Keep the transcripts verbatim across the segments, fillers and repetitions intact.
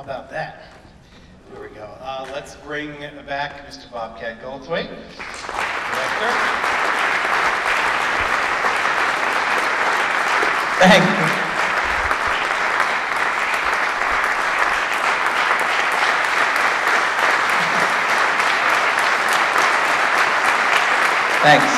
about that? There we go. Uh, let's bring back Mister Bobcat Goldthwait, director. Thank you. Thanks.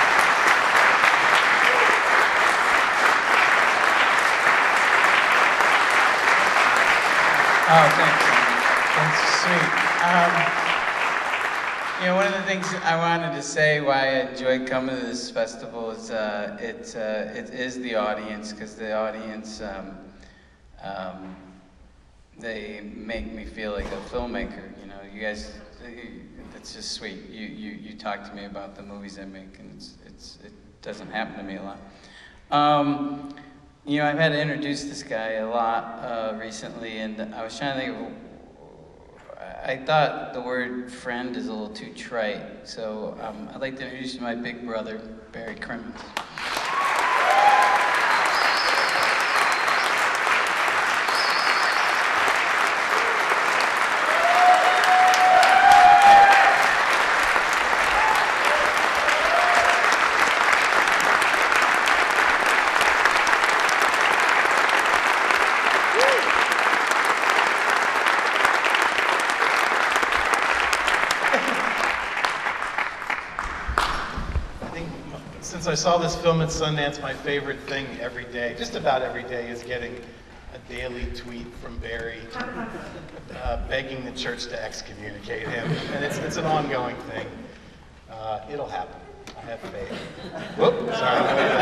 Oh, thanks. That's sweet. Um, you know, one of the things I wanted to say why I enjoyed coming to this festival is uh, it, uh, it is the audience, because the audience, um, um, they make me feel like a filmmaker. You know, you guys, it's just sweet. You, you, you talk to me about the movies I make, and it's, it's, it doesn't happen to me a lot. Um, You know, I've had to introduce this guy a lot uh, recently, and I was trying to think of, I thought the word friend is a little too trite, so um, I'd like to introduce you to my big brother, Erik Crimmons. Since I saw this film at Sundance, my favorite thing every day, just about every day, is getting a daily tweet from Barry uh, begging the church to excommunicate him. And it's, it's an ongoing thing. Uh, it'll happen. I have faith. Whoop, sorry.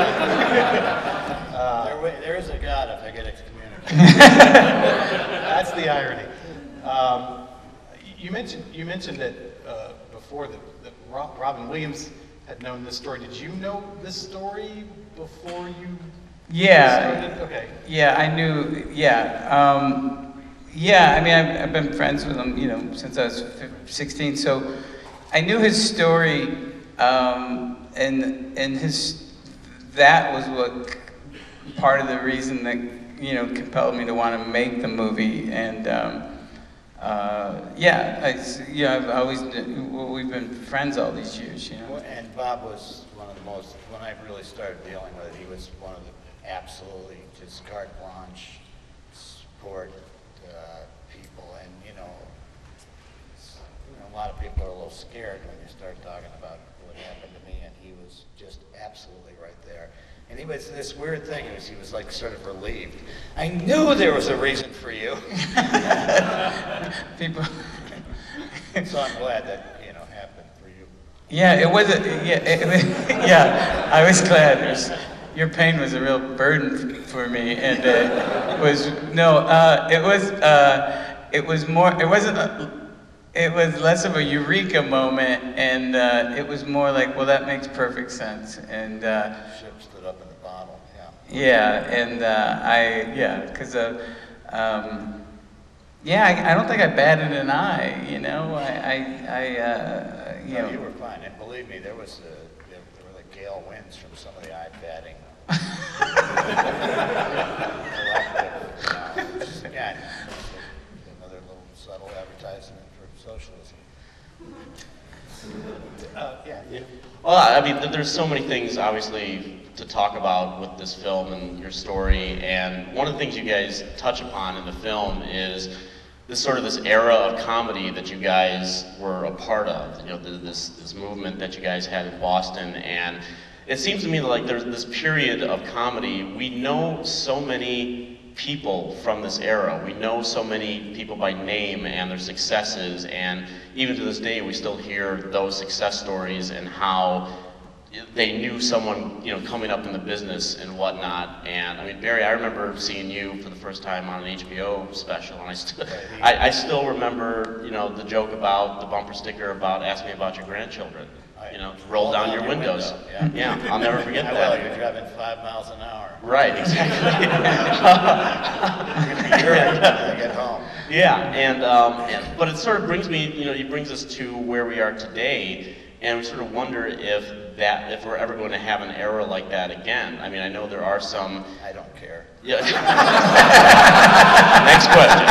uh, there, there is a God if I get excommunicated. That's the irony. Um, you mentioned you mentioned that uh, before that, that Robin Williams had known this story. Did you know this story before you Yeah. started? Okay. Yeah, I knew, yeah. Um, yeah, I mean, I've, I've been friends with him, you know, since I was sixteen, so I knew his story, um, and, and his, that was what, part of the reason that, you know, compelled me to want to make the movie, and, um, Uh, yeah, I, you know, I've always, we've been friends all these years, you know. And Bob was one of the most, when I really started dealing with it, he was one of the absolutely just carte blanche support uh, people. And, you know, you know, a lot of people are a little scared when you start talking about what happened to me, and he was just absolutely right there. And he was this weird thing, was he was like sort of relieved. I knew there was a reason for you. People. So I'm glad that, you know, happened for you. Yeah, it was a, yeah, it, yeah, I was glad. It was, your pain was a real burden for me, and uh, it was, no, uh, it was, uh, it was more, it wasn't, a, it was less of a eureka moment, and uh, it was more like, well, that makes perfect sense, and uh, Ship stood up in the bottle, yeah. yeah, and uh, I, yeah, because, uh, um, yeah, I, I don't think I batted an eye, you know, I, I, I uh, you no, know. you were fine, and believe me, there was, a, there, there were the gale winds from some of the eye batting. Collective, uh, yeah, another little subtle advertisement for socialism. Uh, yeah, yeah. Well, I mean, there's so many things, obviously, to talk about with this film and your story, and one of the things you guys touch upon in the film is this sort of this era of comedy that you guys were a part of, you know, this, this movement that you guys had in Boston, and it seems to me that like there's this period of comedy, we know so many people from this era. We know so many people by name and their successes, and even to this day we still hear those success stories and how they knew someone, you know, coming up in the business and whatnot. And I mean, Barry, I remember seeing you for the first time on an H B O special, and I still, I, I still remember, you know, the joke about the bumper sticker about "Ask me about your grandchildren." You know, roll down your windows. Window, yeah. yeah, I'll never forget I that. will, you're driving five miles an hour. Right, exactly. You're ready to get home. Yeah, and, um, and but it sort of brings me, you know, it brings us to where we are today. And we sort of wonder if that, if we're ever going to have an era like that again. I mean, I know there are some. I don't care. Yeah. Next question.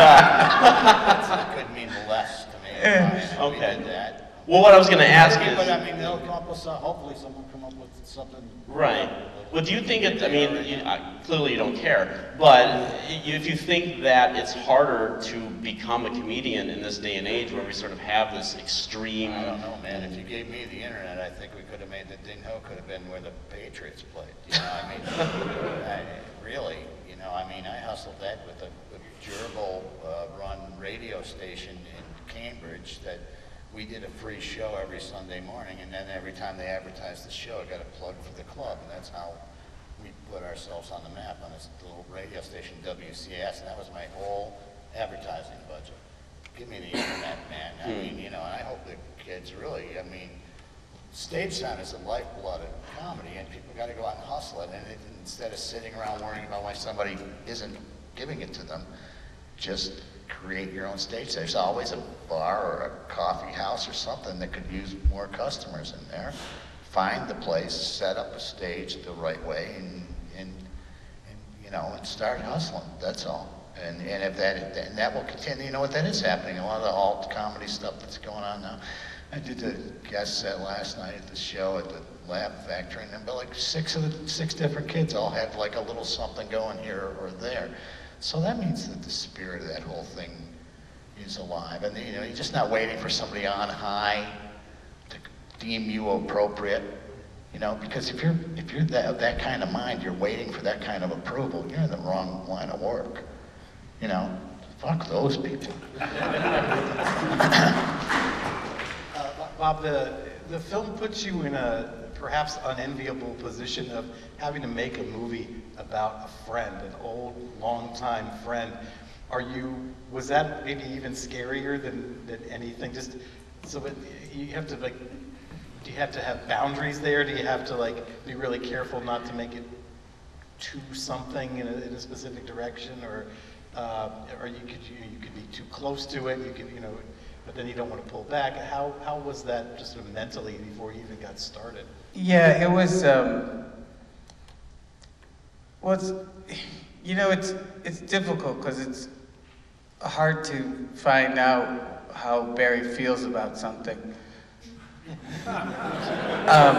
It could mean less to me. If we Okay. did that. Well, what I was going to ask Maybe, is. But I mean, they'll come up with some, hopefully someone will come up with something. Right. Well, do you think it, I mean, you, uh, clearly you don't care, but you, if you think that it's harder to become a comedian in this day and age where we sort of have this extreme. I don't know, man. If you gave me the internet, I think we could have made the Ding Ho could have been where the Patriots played. You know, I mean, I, really, you know, I mean, I hustled that with a, a gerbil uh, run radio station in Cambridge that we did a free show every Sunday morning, and then every time they advertised the show, I got a plug for the club, and that's how we put ourselves on the map on this little radio station, W C S, and that was my whole advertising budget. Give me the internet, man. I mean, you know, and I hope the kids really, I mean, stage time is the lifeblood of comedy, and people got to go out and hustle it, and it, instead of sitting around worrying about why somebody isn't giving it to them, just create your own stage. There's always a bar or a coffee house or something that could use more customers in there. Find the place, set up a stage the right way, and, and, and you know, and start hustling. That's all. And and if that and that will continue. You know what? That is happening. A lot of the alt comedy stuff that's going on now. I did a guest set last night at the show at the Laugh Factory, and about like six of the six different kids all had like a little something going here or there. So that means that the spirit of that whole thing is alive. And you know, you're just not waiting for somebody on high to deem you appropriate. You know, because if you're if you're that that kind of mind, you're waiting for that kind of approval, you're in the wrong line of work. You know, fuck those people. Uh, Bob, the, the film puts you in a perhaps unenviable position of having to make a movie about a friend, an old, long-time friend. Are you, was that maybe even scarier than, than anything? Just, so it, you have to like, do you have to have boundaries there? Do you have to like be really careful not to make it to something in a, in a specific direction? Or, uh, or you could, you, you could be too close to it, you could, you know, but then you don't want to pull back. How, how was that just sort of mentally before you even got started? Yeah, it was, um, well, it's, you know, it's, it's difficult because it's hard to find out how Barry feels about something. um,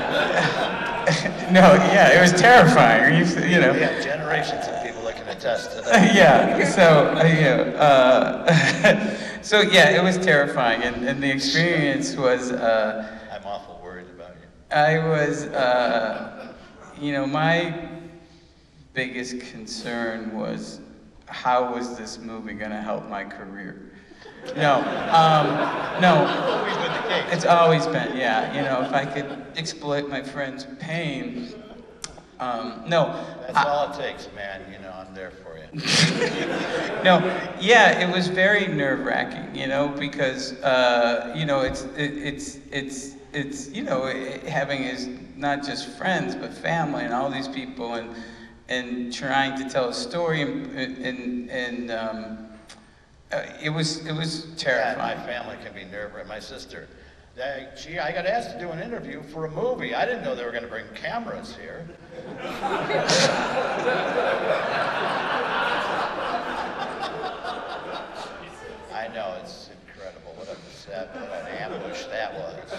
no, yeah, it was terrifying. You, you know. We have generations of people that can attest to that. Yeah, so, uh, you know, uh, so yeah, it was terrifying, and, and the experience was, uh, I'm awful worried about you. I was, uh, you know, my biggest concern was how was this movie going to help my career? No, um, no. It's always been the case. It's always been, yeah. You know, if I could exploit my friend's pain, um, no. That's I, all it takes, man. You know, I'm there for you. No, yeah, it was very nerve-wracking, you know, because uh, you know, it's it, it's it's it's you know, it, having his not just friends but family and all these people, and and trying to tell a story, and and, and um, uh, it was it was Yeah, terrifying. my family can be nerve-wracking. My sister, they, gee, I got asked to do an interview for a movie. I didn't know they were going to bring cameras here. I know, it's incredible. What a set, what an ambush that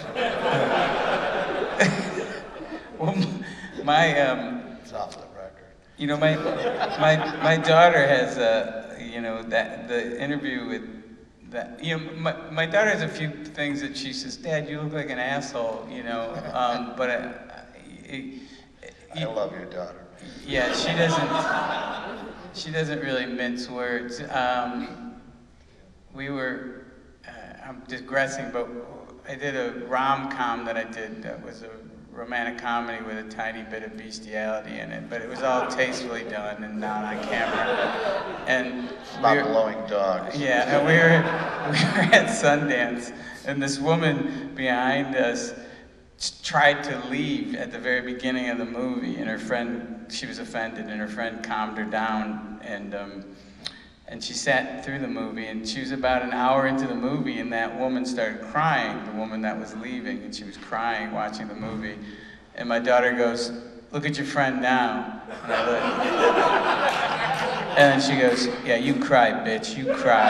was. Well, my um, It's off the record. you know, my my my daughter has a, you know, that the interview with that, you know, my my daughter has a few things that she says, Dad, you look like an asshole, you know, um, but I, I, I love your daughter. yeah, she doesn't she doesn't really mince words. Um, we were, uh, I'm digressing, but I did a rom-com that I did that was a romantic comedy with a tiny bit of bestiality in it, but it was all tastefully done and not on camera. And About we were, blowing dogs. yeah, and we were we were at Sundance, and this woman behind us tried to leave at the very beginning of the movie, and her friend, she was offended, and her friend calmed her down, and um, And she sat through the movie, and she was about an hour into the movie, and that woman started crying, the woman that was leaving, and she was crying watching the movie. And my daughter goes, "Look at your friend now." And I look, and then she goes, "Yeah, you cry, bitch, you cry."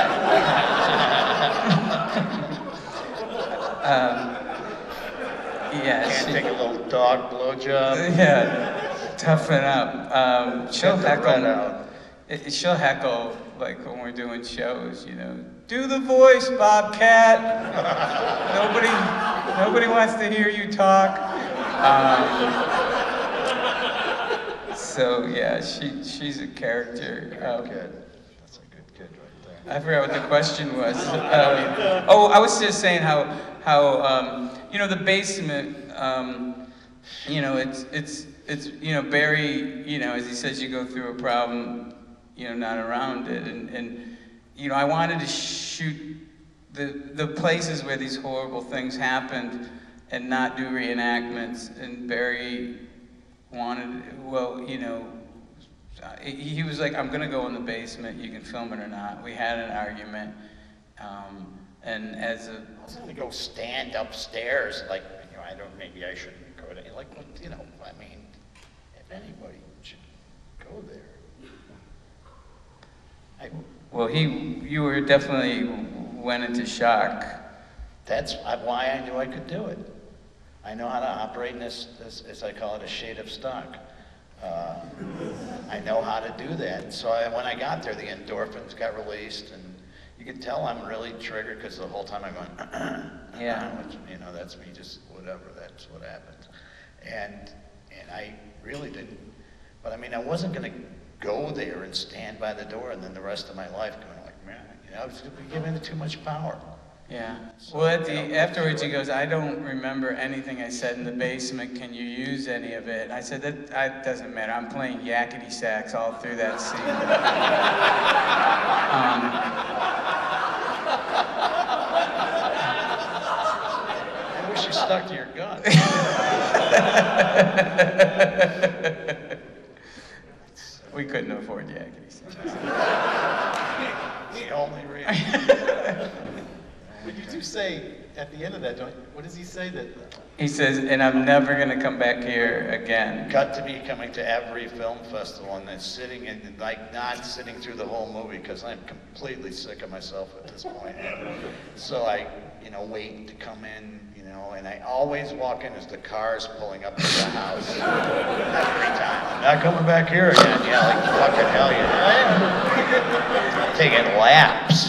um, yeah, Can't she, take a little dog blowjob. yeah, toughen up. Um, she'll Get the red heckle. out. It, she'll heckle, like when we're doing shows, you know, "Do the voice, Bobcat." nobody, nobody wants to hear you talk. Um, so yeah, she she's a character. Um, Good. That's a good kid right there. I forgot what the question was. Um, oh, I was just saying how how um, you know, the basement. Um, you know, it's it's it's you know, Barry. You know, as he says, you go through a problem, you know, not around it, and, and you know, I wanted to shoot the the places where these horrible things happened and not do reenactments. And Barry wanted, well, you know, he, he was like, "I'm gonna go in the basement, you can film it or not." We had an argument, um, and as a I was gonna go stand upstairs, like, you know, I don't, maybe I shouldn't go there. Like, what, you know, I mean, if anybody should go there. I, well, he, you were definitely went into shock. That's why I knew I could do it. I know how to operate in this, this as I call it, a shade of stock. Uh, I know how to do that. So I, when I got there, the endorphins got released, and you could tell I'm really triggered because the whole time I'm going, Yeah. which, you know, that's me, just whatever, that's what happens. And, and I really didn't, but I mean, I wasn't going to go there and stand by the door and then the rest of my life going like, man, you know, I was giving it too much power. Yeah. Well, at the afterwards, he goes, "I don't remember anything I said in the basement. Can you use any of it?" I said, "That, that doesn't matter. I'm playing yakety sax all through that scene." um, I wish you stuck to your gun. we couldn't afford yakety sax. The only reason. But you do say at the end of that, don't you, what does he say that? He says, "And I'm never gonna come back here again." Got to be coming to every film festival and then sitting and like not sitting through the whole movie because I'm completely sick of myself at this point. And so I, you know, wait to come in, you know, and I always walk in as the car's pulling up to the house every time. Not coming back here again. Yeah, like fucking hell, yeah. Taking laps.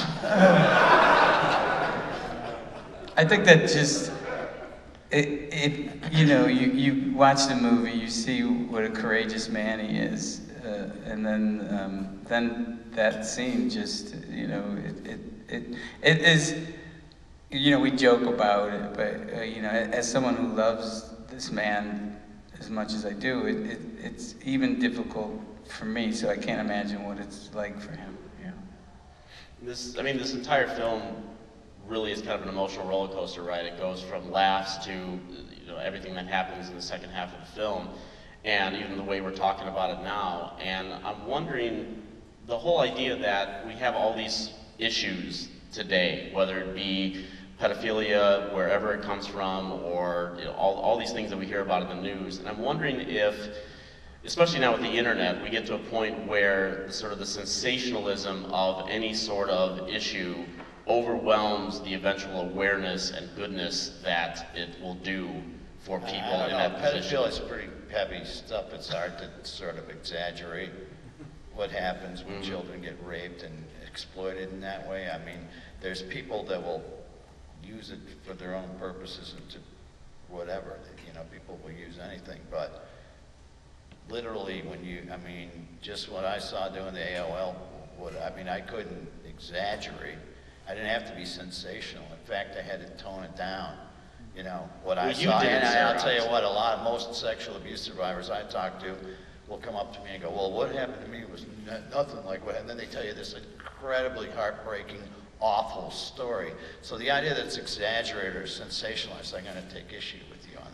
I think that just, it, it, you know, you, you watch the movie, you see what a courageous man he is, uh, and then, um, then that scene just, you know, it, it, it, it is, you know, we joke about it, but, uh, you know, as someone who loves this man as much as I do, it, it, it's even difficult for me, so I can't imagine what it's like for him, you know. This, I mean, this entire film really is kind of an emotional roller coaster ride. It goes from laughs to, you know, everything that happens in the second half of the film, and even the way we're talking about it now. And I'm wondering, the whole idea that we have all these issues today, whether it be pedophilia, wherever it comes from, or you know, all, all these things that we hear about in the news. And I'm wondering if, especially now with the internet, we get to a point where sort of the sensationalism of any sort of issue overwhelms the eventual awareness and goodness that it will do for people I don't in know. that position. Pedophilia is pretty heavy stuff. It's hard to sort of exaggerate what happens when Mm-hmm. children get raped and exploited in that way. I mean, there's people that will use it for their own purposes and to whatever. You know, people will use anything, but literally when you, I mean, just what I saw doing the A O L, what, I mean, I couldn't exaggerate. I didn't have to be sensational. In fact, I had to tone it down. You know, what I Well, you saw, did, and I- I'll Sarah. tell you what, a lot of most sexual abuse survivors I talk to will come up to me and go, well, what happened to me was n- nothing like what, and then they tell you this incredibly heartbreaking, awful story. So the idea that it's exaggerated or sensationalized, I'm gonna take issue with you on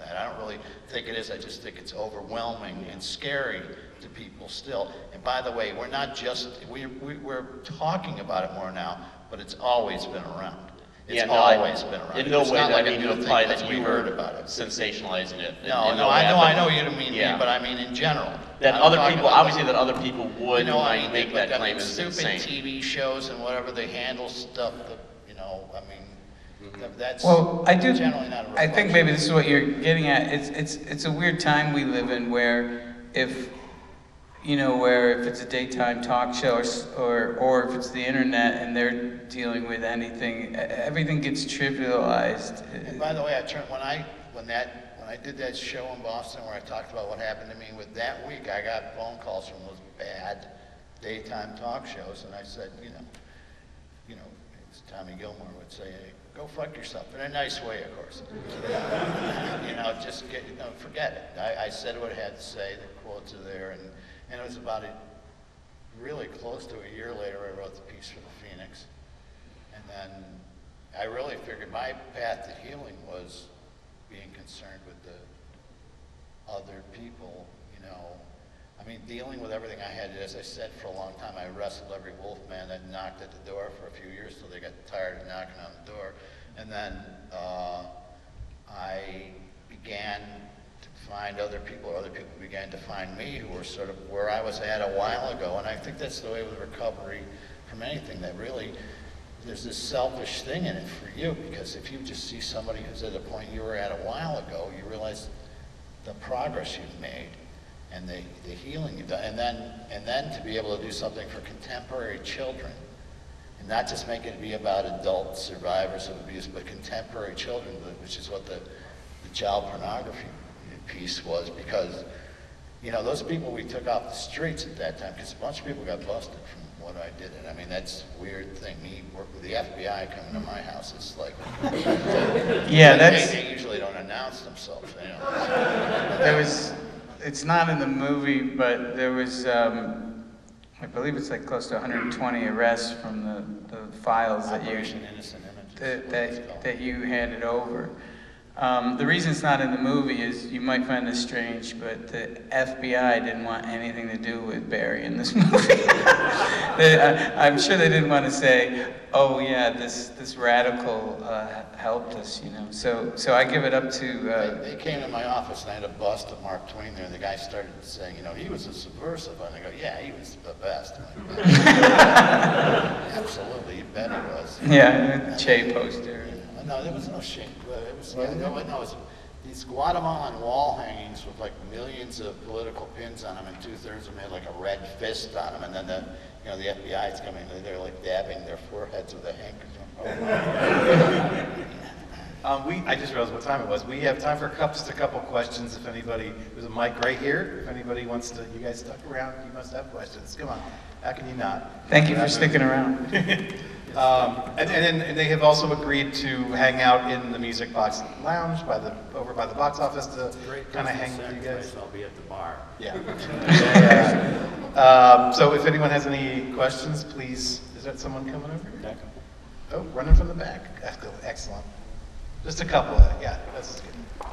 that. I don't really think it is. I just think it's overwhelming and scary to people still. And by the way, we're not just, we, we, we're talking about it more now, but it's always been around. It's yeah, no, always I, been around. In no it's way not that like I mean a to new imply thing that we you heard were about it. sensationalizing it. in- No, in no, way. I know, but- I know you don't mean yeah. me, but I mean in general. That I'm other talking people, about, obviously that other people would you know, I might mean, make but, that I claim mean, is stupid insane. T V shows and whatever they handle stuff that, you know, I mean, Mm-hmm. that's Well, I do, generally not a I think reflection. maybe this is what you're getting at. It's, it's, it's a weird time we live in where if, you know, where if it's a daytime talk show or, s- or, or if it's the internet and they're dealing with anything, e- everything gets trivialized. And by the way, I turned, when I, when that, when I did that show in Boston where I talked about what happened to me with that week, I got phone calls from those bad daytime talk shows, and I said, you know, you know, as Tommy Gilmore would say, hey, go fuck yourself, in a nice way, of course. You know, just get, you know, forget it. I, I said what I had to say, the quotes are there, and, and it was about a, really close to a year later, I wrote the piece for the Phoenix. And then I really figured my path to healing was being concerned with the other people, you know. I mean, dealing with everything I had, as I said, for a long time, I wrestled every wolf man that knocked at the door for a few years till they got tired of knocking on the door. And then uh, I began to find other people, or other people began to find me who were sort of where I was at a while ago. And I think that's the way with recovery from anything, that really there's this selfish thing in it for you, because if you just see somebody who's at a point you were at a while ago, you realize the progress you've made and the, the healing you've done. And then, and then to be able to do something for contemporary children, and not just make it be about adult survivors of abuse, but contemporary children, which is what the, the child pornography piece was, because, you know, those people we took off the streets at that time, because a bunch of people got busted from what I did. And I mean, that's a weird thing. Me work with the F B I coming to my house, it's like, Yeah, they, that's, they usually don't announce themselves, you know. there was, it's not in the movie, but there was, um, I believe it's like close to one hundred twenty arrests from the, the files that you, Operation Innocent Images. that, that, that you handed over. Um, the reason it's not in the movie is, you might find this strange, but the F B I didn't want anything to do with Barry in this movie. they, I, I'm sure they didn't want to say, oh yeah, this, this radical uh, helped us, you know. So, so I give it up to... Uh, They, they came to my office and I had a bust of Mark Twain there, and the guy started saying, you know, he was a subversive. And I go, yeah, he was the best. I'm like, absolutely, you bet he was. yeah, Che poster. No, there was no shame. It was, yeah, no, no, it was these Guatemalan wall hangings with like millions of political pins on them, and two-thirds of them had like a red fist on them, and then the, you know, the F B I is coming, they're like dabbing their foreheads with a handkerchief. Um, we, I just realized what time it was. We have time for just a couple questions. If anybody, there's a mic right here. If anybody wants to, you guys stuck around, you must have questions. Come on, how can you not? Thank you for sticking around. Um, and, and then and they have also agreed to hang out in the Music Box Lounge by the over by the box office to kind of hang with you guys. I'll be at the bar. Yeah. yeah, yeah. Um, so if anyone has any questions, please. Is that someone coming over here? Oh, running from the back. Excellent. Just a couple. Of, yeah, that's good.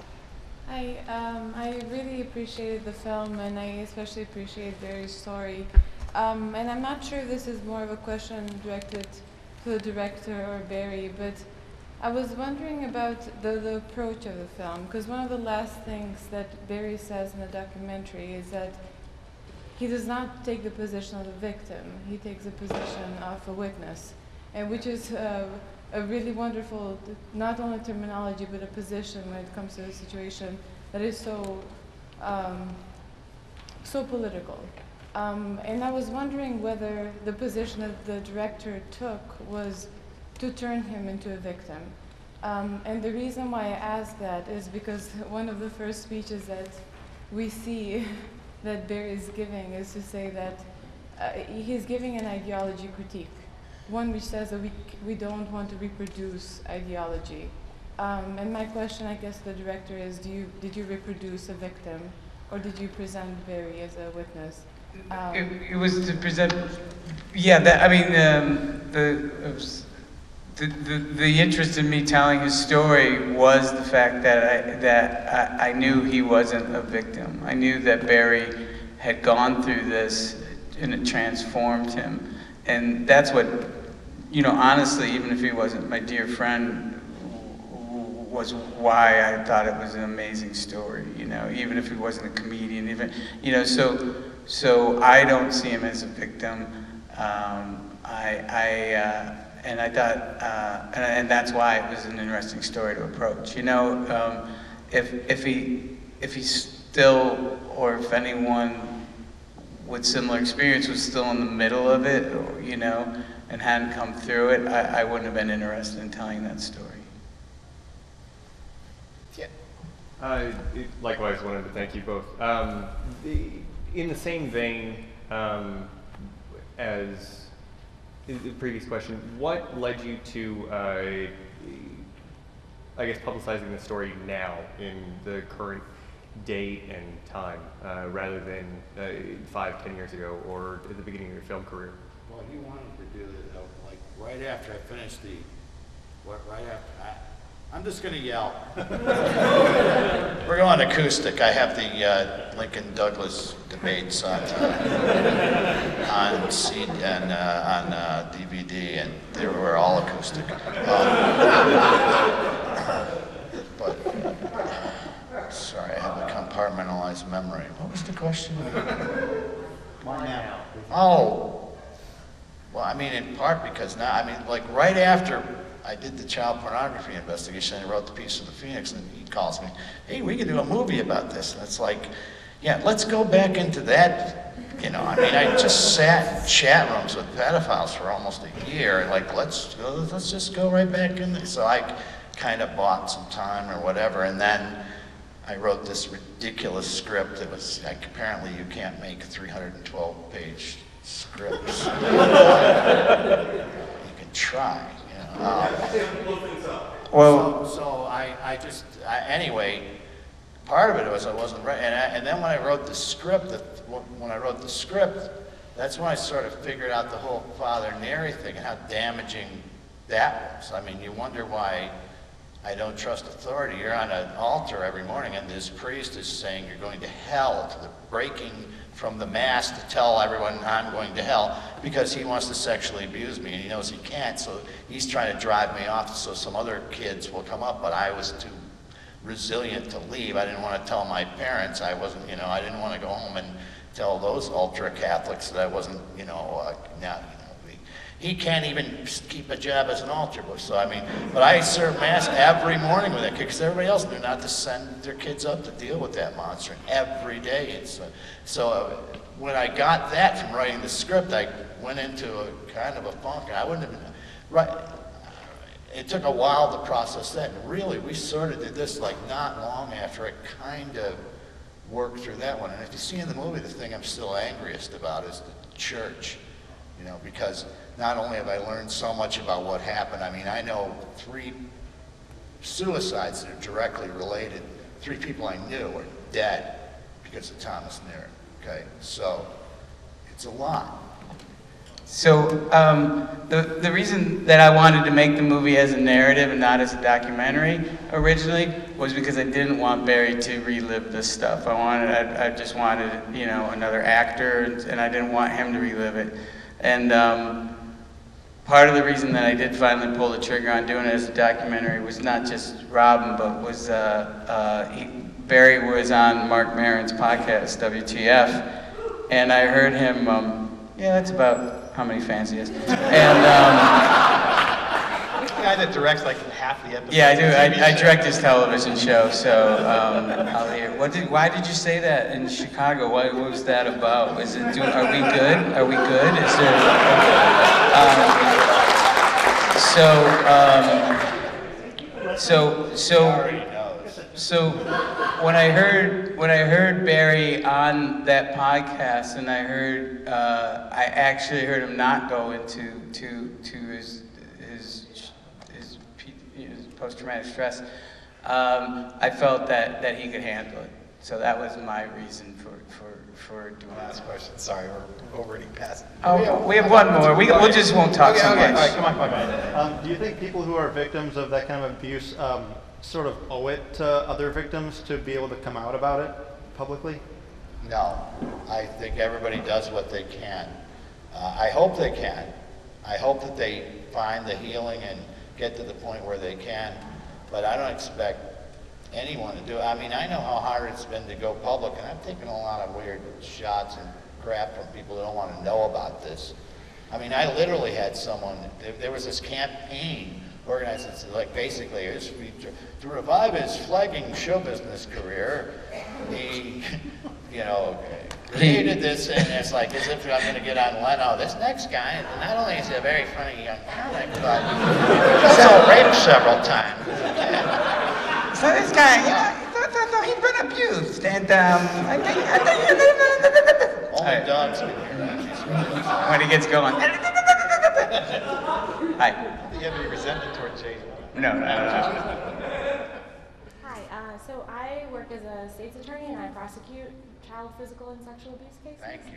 I um, I really appreciated the film, and I especially appreciate Barry's story. Um, and I'm not sure if this is more of a question directed to the director or Barry, but I was wondering about the, the approach of the film, because one of the last things that Barry says in the documentary is that he does not take the position of the victim, he takes the position of a witness, and which is uh, a really wonderful, not only terminology, but a position when it comes to the situation that is so, um, so political. Um, and I was wondering whether the position that the director took was to turn him into a victim. Um, and the reason why I ask that is because one of the first speeches that we see that Barry is giving is to say that uh, he's giving an ideology critique. One which says that we, we don't want to reproduce ideology. Um, and my question, I guess, to the director is, do you, did you reproduce a victim, or did you present Barry as a witness? Um, It, it was to present, yeah, that, I mean, um, the, it was, The, the, the interest in me telling his story was the fact that I, that I, I knew he wasn't a victim. I knew that Barry had gone through this and it transformed him. And that's what, you know, honestly, even if he wasn't my dear friend, was why I thought it was an amazing story, you know, even if he wasn't a comedian, even, you know, so, so I don't see him as a victim. Um, I, I, uh, And I thought, uh, and, and that's why it was an interesting story to approach. You know, um, if if he if he's still, or if anyone with similar experience was still in the middle of it, or, you know, and hadn't come through it, I, I wouldn't have been interested in telling that story. Yeah. Uh, it, likewise, wanted to thank you both. Um, the, in the same vein um, as the previous question, what led you to, uh, I guess, publicizing the story now in the current date and time, uh, rather than uh, five, ten years ago, or at the beginning of your film career? Well, he wanted to do it, uh, like, right after I finished the, what, right after, I, I'm just gonna yell. We're going acoustic. I have the uh, Lincoln Douglas debates on, uh, on C D and uh, on uh, D V D, and they were all acoustic. Um, but sorry, I have a compartmentalized memory. What was the question? Why now? Oh, well, I mean, in part because now, I mean, like right after I did the child pornography investigation, I wrote the piece of the Phoenix, and he calls me, hey, we could do a movie about this. And it's like, yeah, let's go back into that, you know, I mean, I just sat in chat rooms with pedophiles for almost a year, and like, let's go, let's just go right back in there. So I kind of bought some time or whatever, and then I wrote this ridiculous script that was, like, apparently you can't make three hundred twelve page scripts. You can try. Um, well, so, so I, I just, I, anyway, part of it was I wasn't ready, and, I, and then when I wrote the script, the, when I wrote the script, that's when I sort of figured out the whole Father Neri thing and how damaging that was. I mean, you wonder why I don't trust authority. You're on an altar every morning, and this priest is saying you're going to hell, to the breaking from the mass to tell everyone I'm going to hell, because he wants to sexually abuse me, and he knows he can't, so he's trying to drive me off so some other kids will come up, but I was too resilient to leave. I didn't want to tell my parents. I wasn't, you know, I didn't want to go home and tell those ultra-Catholics that I wasn't, you know, uh, now, he can't even keep a job as an altar boy. So I mean, but I serve mass every morning with that kid, because everybody else knew not to send their kids up to deal with that monster. And every day, it's uh, so uh, when I got that from writing the script, I went into a kind of a funk. I wouldn't have been right. It took a while to process that, and really, we sort of did this like not long after I kind of worked through that one. And if you see in the movie, the thing I'm still angriest about is the church, you know, because not only have I learned so much about what happened, I mean, I know three suicides that are directly related. Three people I knew are dead because of Thomas Neri, okay? So, it's a lot. So, um, the, the reason that I wanted to make the movie as a narrative and not as a documentary originally was because I didn't want Barry to relive this stuff. I wanted, I, I just wanted, you know, another actor, and I didn't want him to relive it. And, um, part of the reason that I did finally pull the trigger on doing it as a documentary was not just Robin, but was uh, uh, he, Barry was on Mark Maron's podcast, W T F, and I heard him, um, yeah, that's about how many fans he has. And, um, the guy that directs like half the episodes. yeah, I do. I, I direct his television show, so um, I'll hear. What did? Why did you say that in Chicago? What, what was that about? Is it? Do, are we good? Are we good? Is there? Um, so, um, so, so, so, when I heard when I heard Barry on that podcast, and I heard, uh, I actually heard him not go into to to his his. his post-traumatic stress, um, I felt that, that he could handle it. So that was my reason for, for, for doing Last that. question. Sorry, we're already past. Oh, we have one more. We, we just won't talk okay, so okay. much. All right, come on, come on, come on. Um, do you think people who are victims of that kind of abuse um, sort of owe it to other victims to be able to come out about it publicly? No, I think everybody does what they can. Uh, I hope they can. I hope that they find the healing and get to the point where they can, but I don't expect anyone to do it. I mean, I know how hard it's been to go public, and I've taken a lot of weird shots and crap from people that don't want to know about this. I mean, I literally had someone, there, there was this campaign organized, it's like basically, it was, to revive his flagging show business career, he, you know, created this, and it's like as if I'm going to get on Leno. This next guy, not only is he a very funny young comic, but he's also raped several times. So this guy, you know, so, so, so he's been abused, and um, I think, I think, Only Alright. dogs can hear that. when he gets going. Hi. Do you have any resentment toward Jay? No, no, no. Hi, uh, so I work as a state's attorney and I prosecute child physical and sexual abuse cases. Thank you.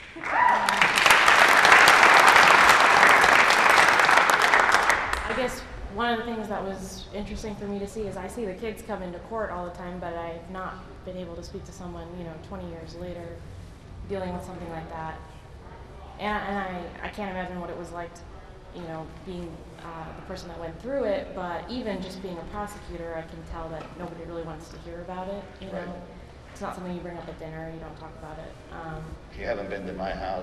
I guess one of the things that was interesting for me to see is I see the kids come into court all the time, but I've not been able to speak to someone, you know, twenty years later dealing with something like that. And, and I, I can't imagine what it was like, to, you know, being uh, the person that went through it, but even just being a prosecutor, I can tell that nobody really wants to hear about it, you know. Right. It's not something you bring up at dinner, you don't talk about it. Um, You haven't been to my house.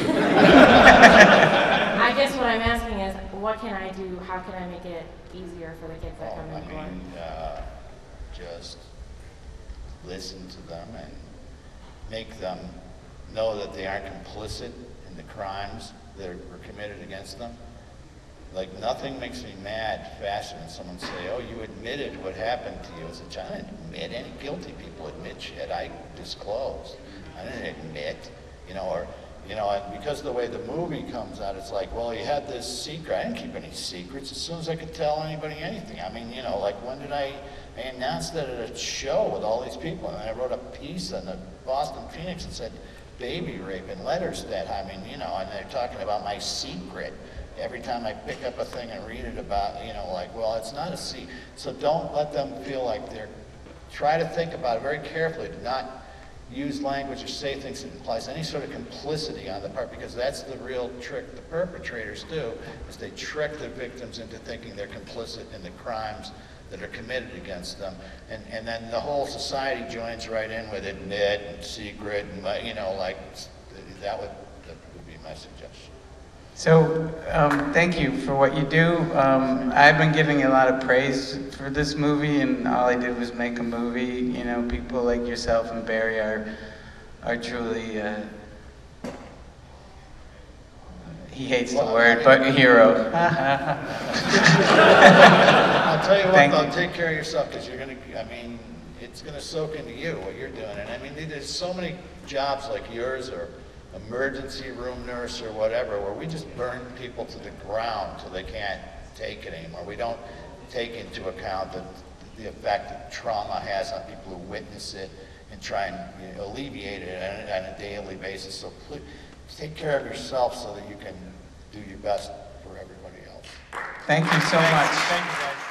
I guess what I'm asking is, what can I do, how can I make it easier for the kids that Oh, come I in court? mean, uh, just listen to them and make them know that they aren't complicit in the crimes that were committed against them. Like, nothing makes me mad faster than someone say, oh, you admitted what happened to you as a child. I didn't admit. Any guilty people admit shit. I disclosed. I didn't admit, you know, or, you know, and because of the way the movie comes out, it's like, well, you had this secret. I didn't keep any secrets. As soon as I could tell anybody anything. I mean, you know, like, when did I, I announced that at a show with all these people, and I wrote a piece in the Boston Phoenix and said, baby rape in letters that, I mean, you know, and they're talking about my secret. Every time I pick up a thing and read it about, you know, like, well, it's not a secret. So don't let them feel like they're, try to think about it very carefully. Do not use language or say things that implies any sort of complicity on the part, because that's the real trick the perpetrators do, is they trick the victims into thinking they're complicit in the crimes that are committed against them. And, and then the whole society joins right in with admit and secret, and, you know, like, that would, that would be my suggestion. So, um, thank you for what you do. Um, I've been giving a lot of praise for this movie, and all I did was make a movie. You know, people like yourself and Barry are, are truly, uh, he hates the Well, word, I mean- but hero. I'll tell you what, Thank though, you. take care of yourself, because you're gonna, I mean, it's gonna soak into you, what you're doing. And I mean, there's so many jobs like yours, or emergency room nurse or whatever, where we just burn people to the ground till they can't take it anymore. We don't take into account the, the effect that trauma has on people who witness it and try and, you know, alleviate it on, a- on a daily basis. So please, take care of yourself so that you can do your best for everybody else. Thank you so much. Thank you, guys.